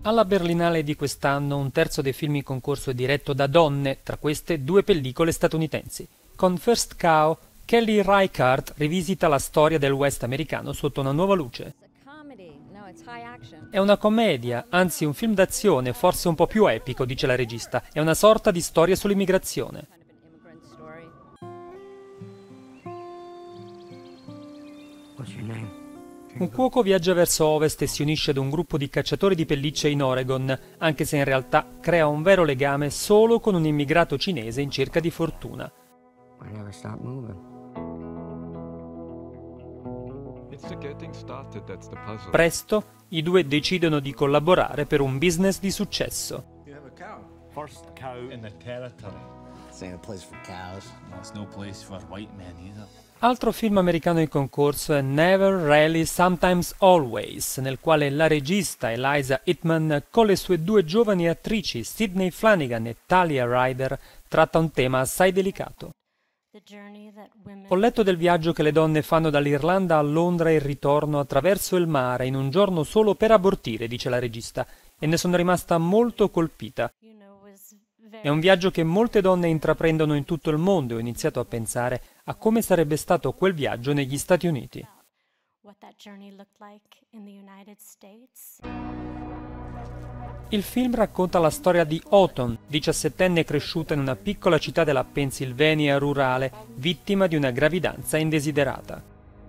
Alla Berlinale di quest'anno un terzo dei film in concorso è diretto da donne, tra queste 2 pellicole statunitensi. Con First Cow, Kelly Reichardt rivisita la storia del West americano sotto una nuova luce. È una commedia, anzi un film d'azione, forse un po' più epico, dice la regista. È una sorta di storia sull'immigrazione. Un cuoco viaggia verso ovest e si unisce ad un gruppo di cacciatori di pellicce in Oregon, anche se in realtà crea un vero legame solo con un immigrato cinese in cerca di fortuna. Presto, i 2 decidono di collaborare per un business di successo. Altro film americano in concorso è Never, Rarely, Sometimes, Always, nel quale la regista Eliza Hittman con le sue 2 giovani attrici Sydney Flanagan e Talia Ryder tratta un tema assai delicato. Ho letto del viaggio che le donne fanno dall'Irlanda a Londra e il ritorno attraverso il mare in un giorno solo per abortire, dice la regista, e ne sono rimasta molto colpita. È un viaggio che molte donne intraprendono in tutto il mondo e ho iniziato a pensare a come sarebbe stato quel viaggio negli Stati Uniti. Il film racconta la storia di Autumn, 17enne cresciuta in una piccola città della Pennsylvania rurale, vittima di una gravidanza indesiderata.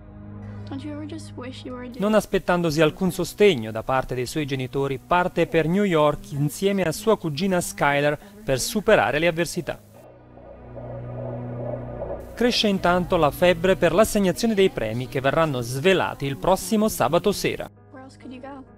Non aspettandosi alcun sostegno da parte dei suoi genitori, parte per New York insieme a sua cugina Skylar per superare le avversità. Cresce intanto la febbre per l'assegnazione dei premi che verranno svelati il prossimo sabato sera.